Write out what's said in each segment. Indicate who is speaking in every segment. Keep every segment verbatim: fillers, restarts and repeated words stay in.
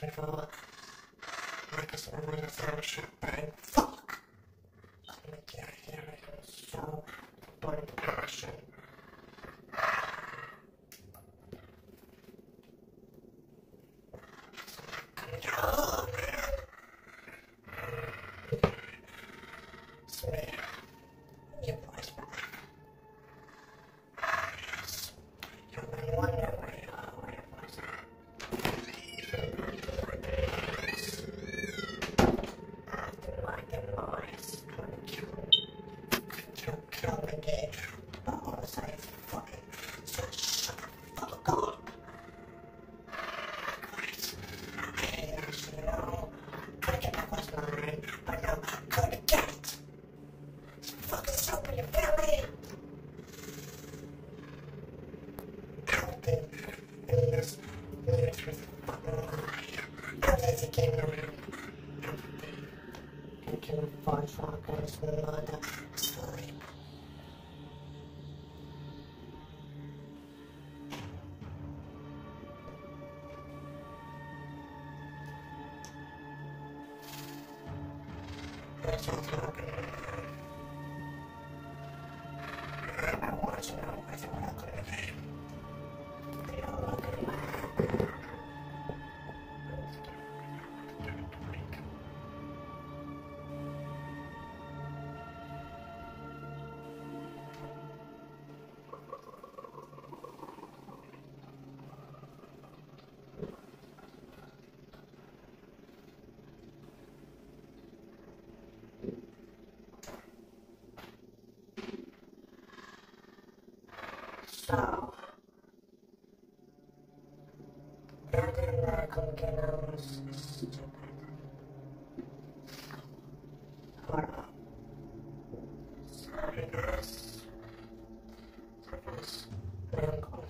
Speaker 1: before. Make us all in this own shit thing. Fuck! I'm gonna get here and so bloody passion. Oh, man. It's me. Your voice back. Ah, yes. You've been wondering where you are, where your voice at. After like the voice, gonna kill, kill, kill McGhee. But all I say is fucking, so shut the fuck up. You know, couldn't get my voice line, but no, couldn't get it. It's fucking stupid, you feel me? Everything in this lyrics was a fucking lie. Everything came around. Everything. And came a voice fucker's mother sleep. That's what's happening. I want to know what's happening. They don't look at my So, everything American McKenna was stupid. Hold on. Sorry guys. That was wrong.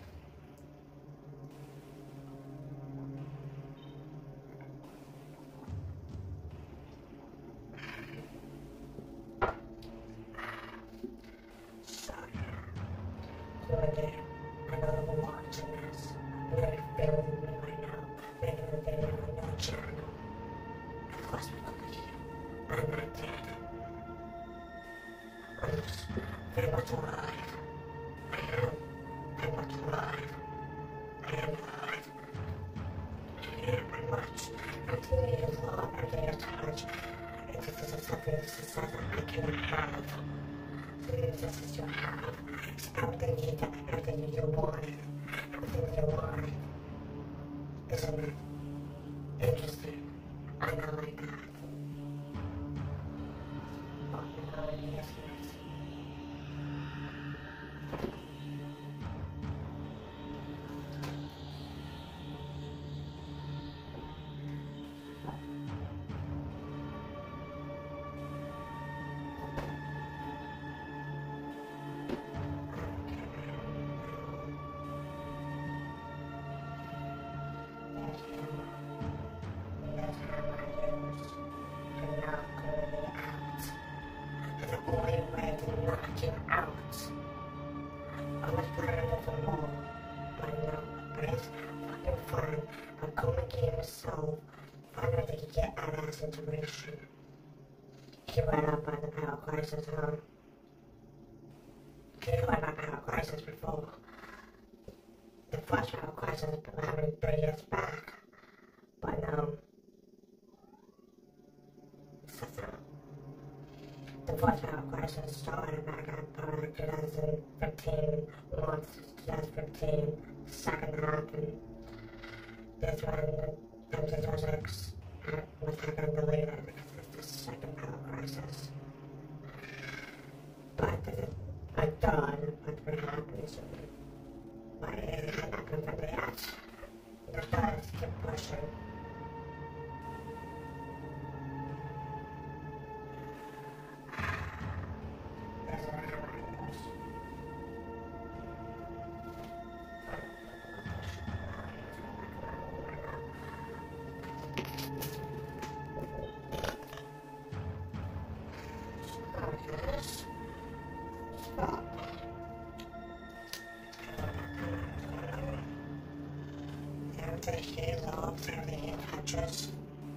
Speaker 1: Monday, I know I'm watching this. I'm really feeling me right now. Making a video on my channel. Of course, we look at you. I'm not dead. I'm just very much alive. I am very much alive. I am alive. Yeah, pretty much. Everything is love, everything is touch. And this is something this is something I cannot have. This is your have. It's everything you get, everything you want, everything you want. Isn't it interesting? I know like that. Oh, no, yes, yes. The only way to knock you out. I was planning it for more, but no, but it's fucking fun. But CoolMcGhee himself finally did get out of that situation. He went up by the power crisis, huh? He went by power crisis before. The first power crisis happened three years back. But no. So, so. The first power crisis started back in uh, twenty fifteen, March twenty fifteen, second happened. That's when the M six oh six was taken deleted because of the second power crisis. But I thought it would happen soon. But it had not happened yet. The stars kept pushing. Take it off. look through the address.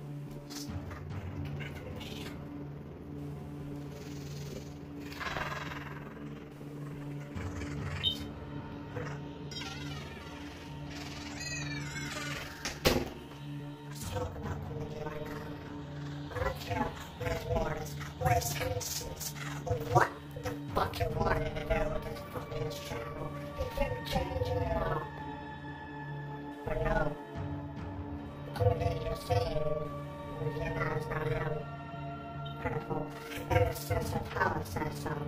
Speaker 1: What the fuck you wanted to do with this fucking channel? You keep changing it up. But no. CoolMcGhee, you're saying you guys not have critical and it's just how it says so.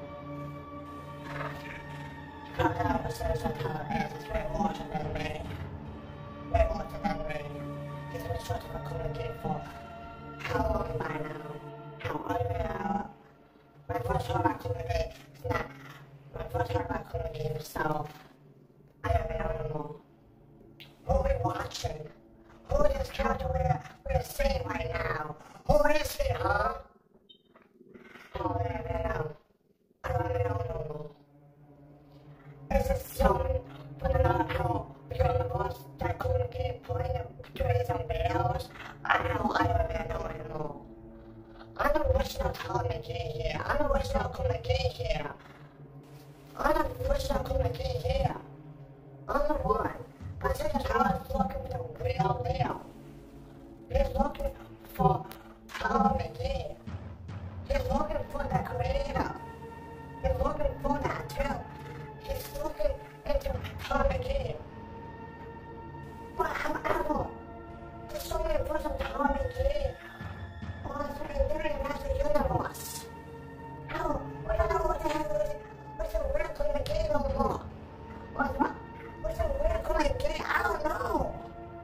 Speaker 1: How it says that's how it is. It's way larger than me. Way larger than me. He's been searching for CoolMcGhee for how long by now? How old are you? My first heard about CoolMcGhee is not. My first heard about CoolMcGhee himself. I don't know anymore. Who are we watching? Who is this character we're, we're seeing right now? Who is he, huh? I don't even know. I don't even know anymore. Is it someone from another show universe that CoolMcGhee playing through his own videos? I don't know. I don't even know anymore. I'm the original CoolMcGhee here. I'm the original CoolMcGhee here. I'm the original CoolMcGhee here. I'm the one. But this is how it's looking for the real deal. He's looking for CoolMcGhee. He's looking for the creator. He's looking for that too. He's looking into CoolMcGhee. But however, there's so many versions of CoolMcGhee. That's the universe. How? We don't know what the hell is. What's a real CoolMcGhee no more? What's what? What's a real CoolMcGhee? I don't know.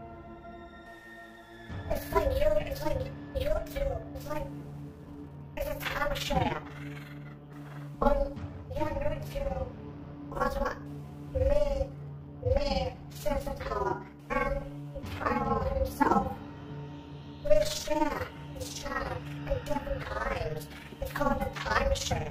Speaker 1: It's like you. It's like YouTube. It's like it's a timeshare. On your YouTube, what's what? Me, me, Sister Tower, and Tyler himself. We share. Share at different times. It's called a timeshare.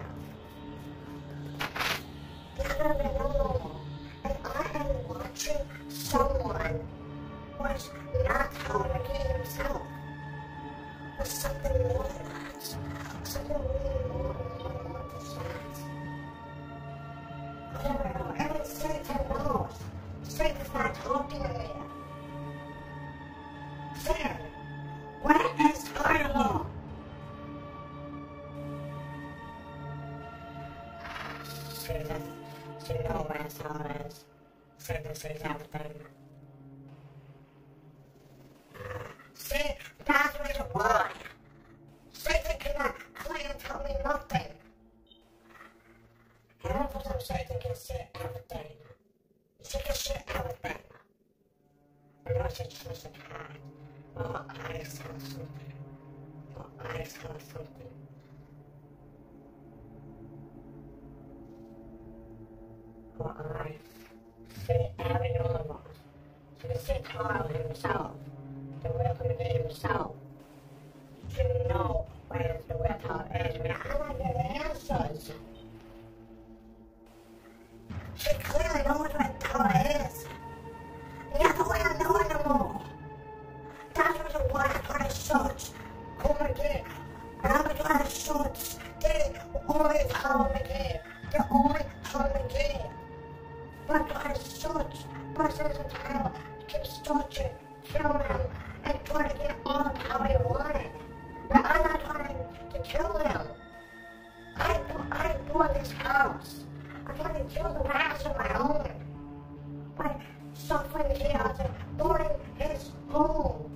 Speaker 1: I don't even know. And I am watching someone who is not CoolMcGhee himself. There's something more than that. Something really more than what this is. I don't know. Even Satan knows. Satan's not talking to me. Satan. Where is Carnival? See this? See know where it's all is. See this is everything. See, that's the reason why. Satan cannot claim and tell me nothing. And all of a sudden Satan can see everything. She can see everything. And once it's just a cat. Oh, I saw something. Oh, I saw something. Oh, I see every universe. So you see Carl himself, the real CoolMcGhee himself. You know where the real Carl is. I mean, I don't get the answers. She clearly knows where Carl is. Yeah, the way I know anymore. That's the why I try to search CoolMcGhee. And I'm trying to search the only CoolMcGhee. The only CoolMcGhee. But I'm trying to search versus the title. Keep searching, kill him, and try to get all of how he wanted. But I'm not trying to kill him. I, I bought this house. I'm trying to kill the last of my own. By suffering here, I was boarding his home.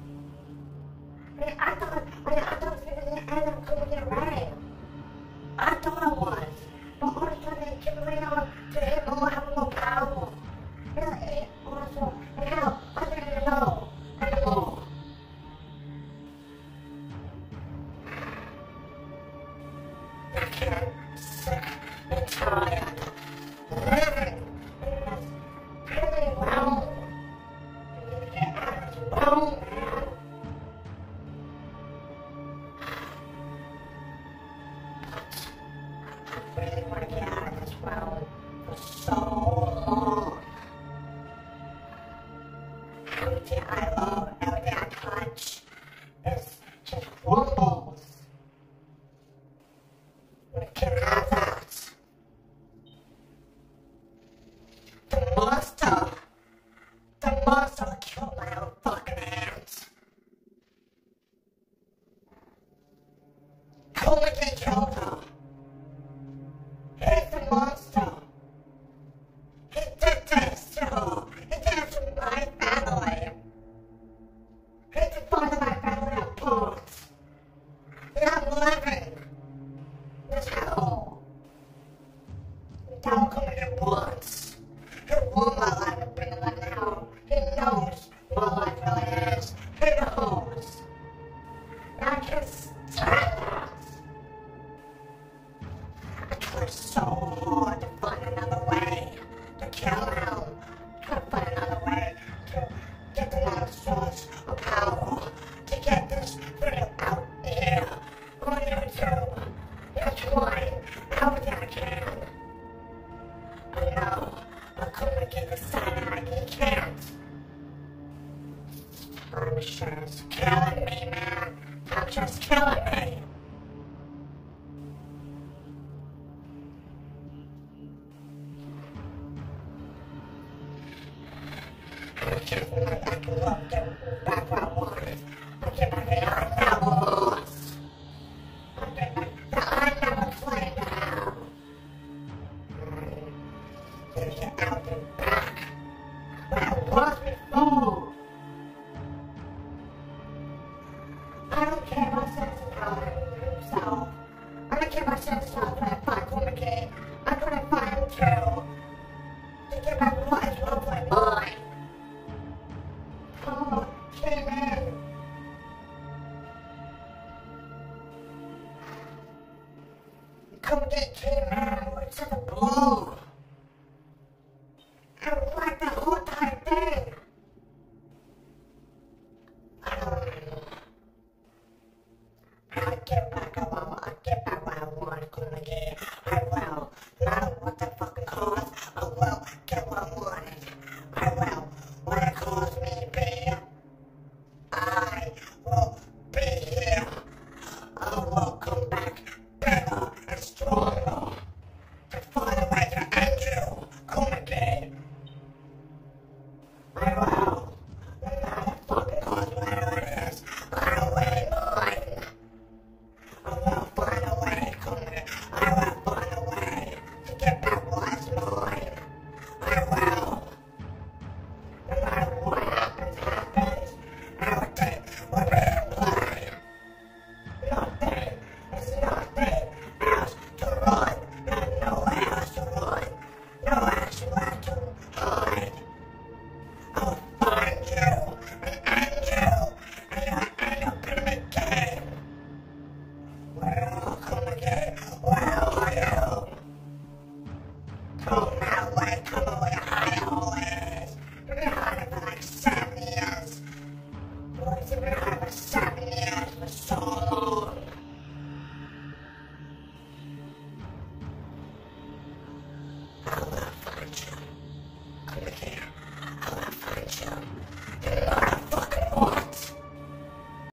Speaker 1: I mean, I thought, I mean, I thought it was the end of CoolMcGhee already. I thought it was. But all of a sudden they give me on to him more, have more power. You know, it also, and now, I don't even know anymore. I can't sit and tired, living in this pretty realm. I need to get out of this realm, man. I really want to get out of this realm for so long. How did I love We can have that. The monster. The monster killed my own fucking hands. CoolMcGhee killed her. He's the monster. He did this to her. He did it to my family. He divided my family apart. And I'm living this hell. Don't come here once. He won my life and bring it now. He knows what life really is. He knows. And I can't stand that. I tried so hard to find another way to kill him. To find another way to get the last source of power. To get this video out here on YouTube. That's why everything I can. I know, but CoolMcGhee decided he can't. I'm just killing me, man. I'm just killing me. I can't believe I can look back where I wanted. I can't believe I never lost. I can't believe I never played down. There's an out back where I was before. I don't care about sense of power himself. I don't care about sense of power when I find CoolMcGhee. I'm gonna find him too. To get my life hopefully mine. Oh, came in. CoolMcGhee came in with such a blow.